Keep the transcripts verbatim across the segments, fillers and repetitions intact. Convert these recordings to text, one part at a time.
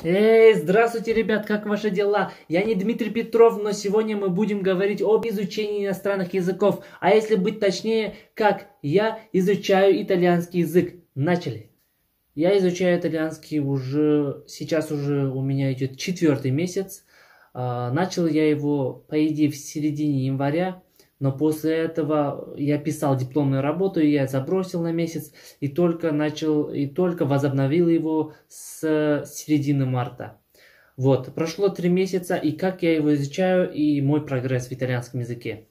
Эй, здравствуйте, ребят, как ваши дела? Я не Дмитрий Петров, но сегодня мы будем говорить об изучении иностранных языков. А если быть точнее, как я изучаю итальянский язык. Начали. Я изучаю итальянский уже, сейчас уже у меня идет четвертый месяц. Начал я его, по идее, в середине января. Но после этого я писал дипломную работу, и я забросил на месяц, и только начал, и только возобновил его с середины марта. Вот, прошло три месяца, и как я его изучаю, и мой прогресс в итальянском языке.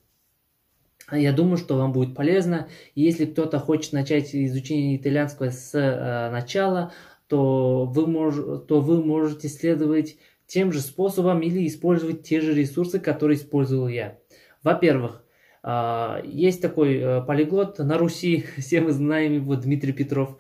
Я думаю, что вам будет полезно. Если кто-то хочет начать изучение итальянского с э, начала, то вы, мож, то вы можете следовать тем же способом или использовать те же ресурсы, которые использовал я. Во-первых, есть такой полиглот на Руси, все мы знаем его, Дмитрий Петров.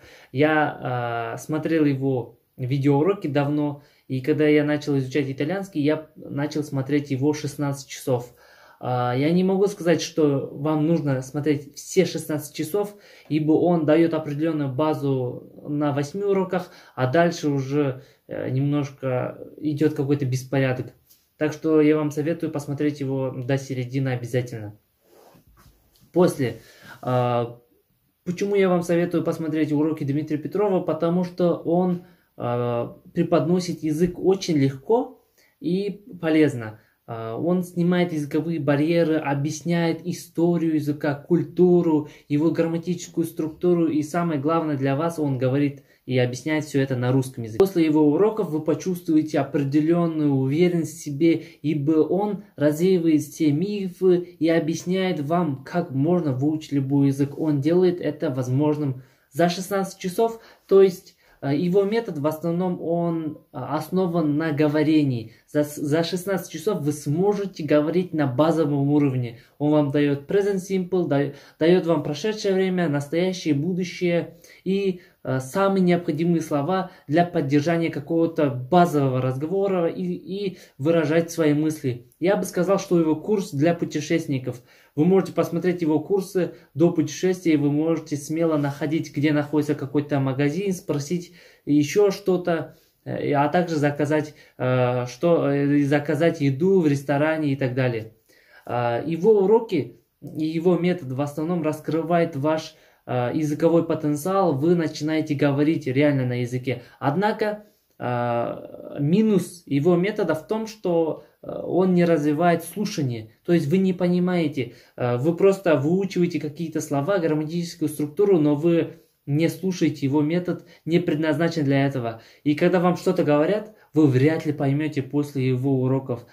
Я смотрел его видеоуроки давно, и когда я начал изучать итальянский, я начал смотреть его шестнадцать часов. Я не могу сказать, что вам нужно смотреть все шестнадцать часов, ибо он дает определенную базу на восьми уроках, а дальше уже немножко идет какой-то беспорядок. Так что я вам советую посмотреть его до середины обязательно. После. Почему я вам советую посмотреть уроки Дмитрия Петрова? Потому что он преподносит язык очень легко и полезно. Он снимает языковые барьеры, объясняет историю языка, культуру, его грамматическую структуру. И самое главное для вас, он говорит и объясняет все это на русском языке. После его уроков вы почувствуете определенную уверенность в себе, ибо он развеивает все мифы и объясняет вам, как можно выучить любой язык. Он делает это возможным за шестнадцать часов, то есть его метод в основном он основан на говорении. За, за шестнадцать часов вы сможете говорить на базовом уровне. Он вам дает present simple, дает, дает вам прошедшее время, настоящее, будущее и э, самые необходимые слова для поддержания какого-то базового разговора и, и выражать свои мысли. Я бы сказал, что его курс для путешественников. Вы можете посмотреть его курсы до путешествия, вы можете смело находить, где находится какой-то магазин, спросить еще что-то, а также заказать, что, заказать еду в ресторане и так далее. Его уроки и его метод в основном раскрывает ваш языковой потенциал, вы начинаете говорить реально на языке. Однако минус его метода в том, что он не развивает слушание. То есть вы не понимаете, вы просто выучиваете какие-то слова, грамматическую структуру, но вы не слушаете, его метод не предназначен для этого. И когда вам что-то говорят, вы вряд ли поймете после его уроков.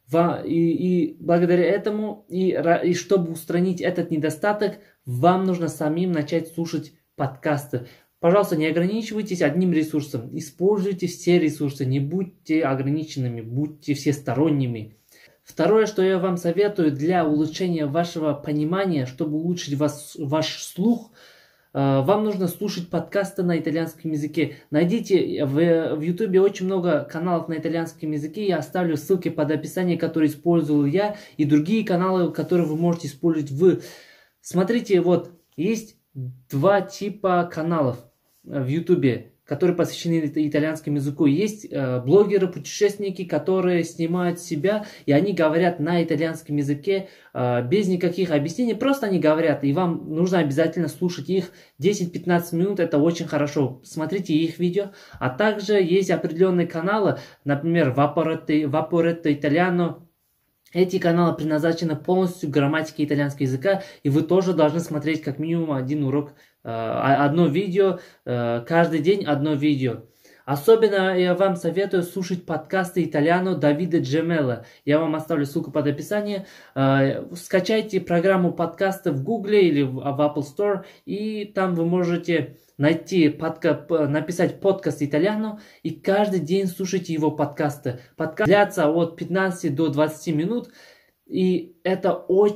И, и благодаря этому, и, и чтобы устранить этот недостаток, вам нужно самим начать слушать подкасты. Пожалуйста, не ограничивайтесь одним ресурсом, используйте все ресурсы, не будьте ограниченными, будьте всесторонними. Второе, что я вам советую для улучшения вашего понимания, чтобы улучшить вас, ваш слух, вам нужно слушать подкасты на итальянском языке. Найдите в, в YouTube очень много каналов на итальянском языке, я оставлю ссылки под описанием, которые использовал я, и другие каналы, которые вы можете использовать вы. Смотрите, вот, есть два типа каналов в YouTube, которые посвящены итальянскому языку. Есть э, блогеры, путешественники, которые снимают себя, и они говорят на итальянском языке э, без никаких объяснений. Просто они говорят, и вам нужно обязательно слушать их десять-пятнадцать минут, это очень хорошо. Смотрите их видео. А также есть определенные каналы, например, Vaporetto, Vaporetto Italiano. Эти каналы предназначены полностью грамматике итальянского языка, и вы тоже должны смотреть как минимум один урок, одно видео, каждый день одно видео. Особенно я вам советую слушать подкасты Итальяно Давида Джемелла. Я вам оставлю ссылку под описанием. Скачайте программу подкаста в Гугле или в Apple Store, и там вы можете найти, подка... написать подкаст Итальяно, и каждый день слушайте его подкасты. Подкасты длятся от пятнадцати до двадцати минут, и это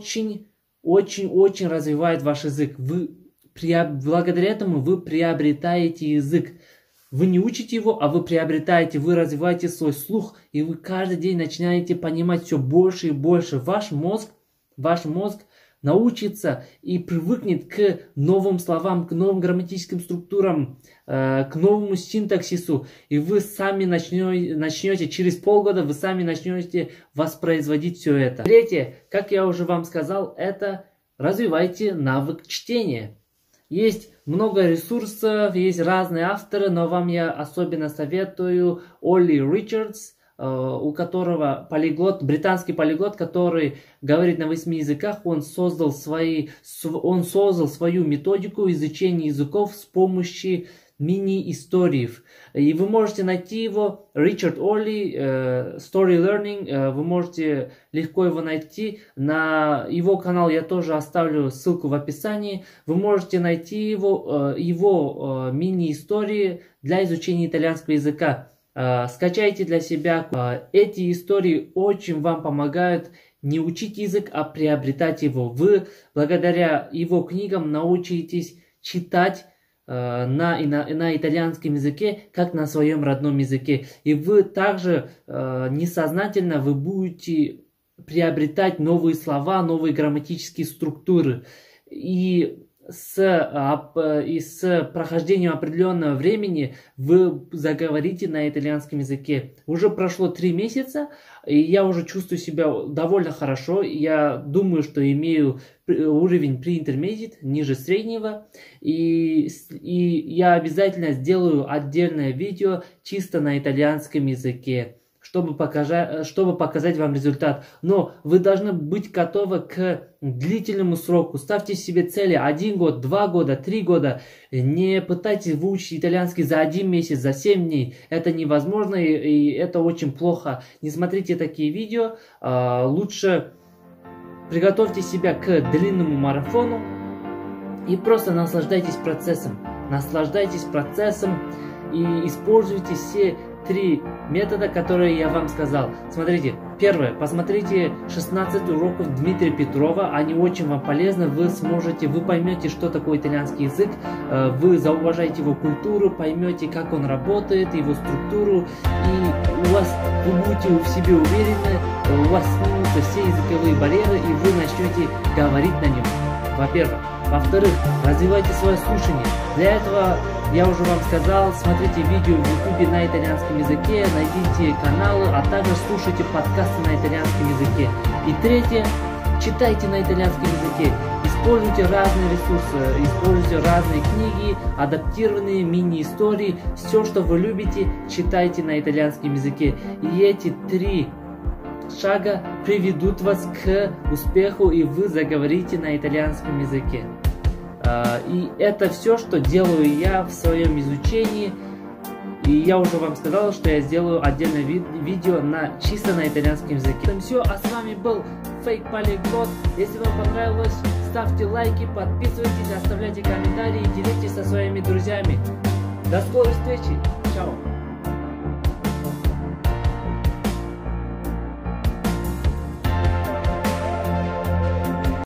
очень-очень-очень развивает ваш язык. Вы, благодаря этому вы приобретаете язык. Вы не учите его, а вы приобретаете, вы развиваете свой слух, и вы каждый день начинаете понимать все больше и больше. Ваш мозг, ваш мозг научится и привыкнет к новым словам, к новым грамматическим структурам, э, к новому синтаксису, и вы сами начнете, начнете, через полгода вы сами начнете воспроизводить все это. Третье, как я уже вам сказал, это развивайте навык чтения. Есть много ресурсов, есть разные авторы, но вам я особенно советую Олли Ричардс, у которого полиглот, британский полиглот, который говорит на восьми языках. Он создал, свои, он создал свою методику изучения языков с помощью мини-историй. И вы можете найти его, Ричард Олли, uh, Story Learning, uh, вы можете легко его найти. На его канал я тоже оставлю ссылку в описании. Вы можете найти его, uh, его uh, мини-истории для изучения итальянского языка. Uh, скачайте для себя. Uh, эти истории очень вам помогают не учить язык, а приобретать его. Вы благодаря его книгам научитесь читать На, на, на итальянском языке, как на своем родном языке. И вы также э, несознательно вы будете приобретать новые слова, новые грамматические структуры. И с, э, и с прохождением определенного времени вы заговорите на итальянском языке. Уже прошло три месяца, и я уже чувствую себя довольно хорошо. Я думаю, что имею уровень pre-intermediate, ниже среднего. И, и я обязательно сделаю отдельное видео чисто на итальянском языке, чтобы показать, чтобы показать вам результат. Но вы должны быть готовы к длительному сроку. Ставьте себе цели один год, два года, три года. Не пытайтесь выучить итальянский за один месяц, за семь дней. Это невозможно, и, и это очень плохо. Не смотрите такие видео. А, лучше приготовьте себя к длинному марафону и просто наслаждайтесь процессом. Наслаждайтесь процессом и используйте все три метода, которые я вам сказал. Смотрите, первое, посмотрите шестнадцать уроков Дмитрия Петрова, они очень вам полезны, вы сможете, вы поймете, что такое итальянский язык, вы зауважаете его культуру, поймете, как он работает, его структуру, и у вас, вы будете в себе уверены, у вас снимутся все языковые барьеры, и вы начнете говорить на нем, во-первых. Во-вторых, развивайте свое слушание. Для этого, я уже вам сказал, смотрите видео в ютубе на итальянском языке, найдите каналы, а также слушайте подкасты на итальянском языке. И третье, читайте на итальянском языке. Используйте разные ресурсы, используйте разные книги, адаптированные мини-истории. Все, что вы любите, читайте на итальянском языке. И эти три шага приведут вас к успеху, и вы заговорите на итальянском языке. И это все, что делаю я в своем изучении. И я уже вам сказал, что я сделаю отдельное ви видео на чисто на итальянском языке. Это все, а с вами был Fake Polyglot. Если вам понравилось, ставьте лайки, подписывайтесь, оставляйте комментарии, делитесь со своими друзьями. До скорой встречи. Чао.